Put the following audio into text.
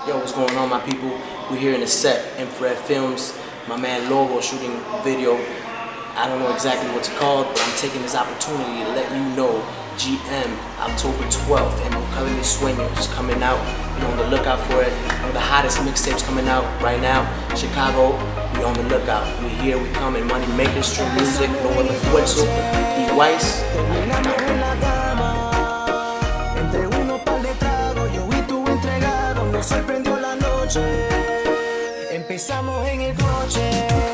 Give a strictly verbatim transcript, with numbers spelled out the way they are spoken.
Yo, what's going on, my people? We're here in the set, Infrared Films. My man Logo shooting video. I don't know exactly what it's called, but I'm taking this opportunity to let you know G M, October twelfth, and Busca Sueño is coming out. Be on the lookout for it. One of the hottest mixtapes coming out right now. Chicago, be on the lookout. We're here, we coming. Money makers, stream music, no other esfuerzo. Be wise. Sorprendió la noche, empezamos en el coche.